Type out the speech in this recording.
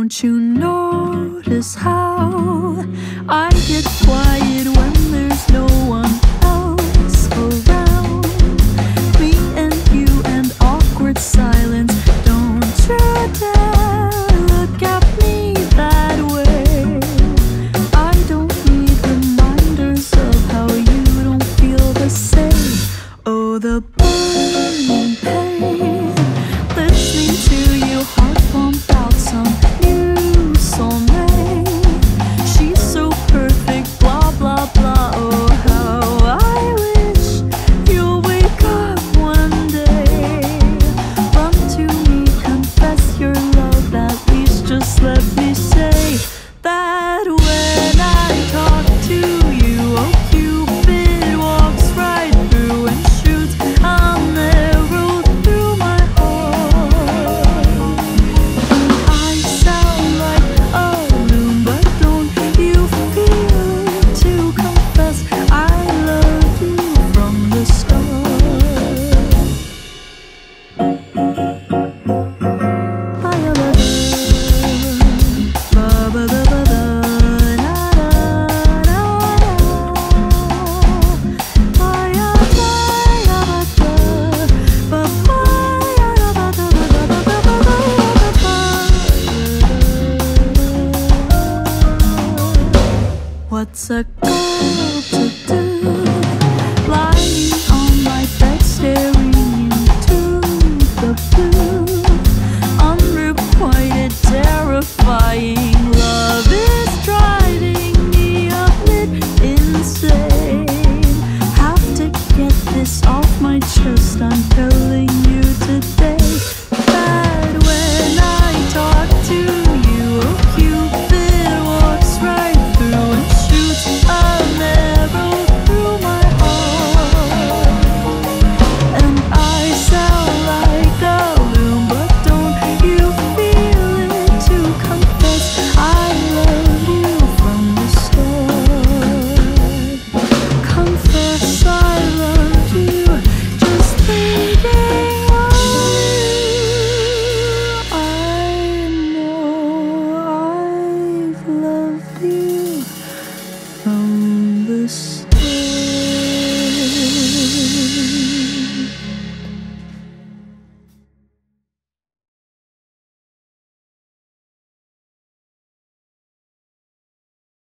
Don't you notice how I get quiet when there's no one else around? Me and you and awkward silence. Don't you dare look at me that way. I don't need reminders of how you don't feel the same. Oh, the burning pain, listening to you heart pump out some new soulmate. She's so perfect, blah blah blah. Oh, how I wish you'll wake up one day. Run to me, confess your love, at least just let me say that when I talk to you, oh Cupid walks right through and shoots a arrow through my heart. And I sound like a loon, but don't you feel it to confess I love you from the start. What's a girl to do, lying on my bed staring into the blue? Unrequited, terrifying love is driving me a bit insane. Have to get this off my chest, I'm telling you today that when I talk to you, oh Cupid walks right through and shoots an arrow through my heart. And I sound like a loon, but don't you feel it to confess I love you from the start? Confess I love you, just thinking of you. I know I've loved you from the start.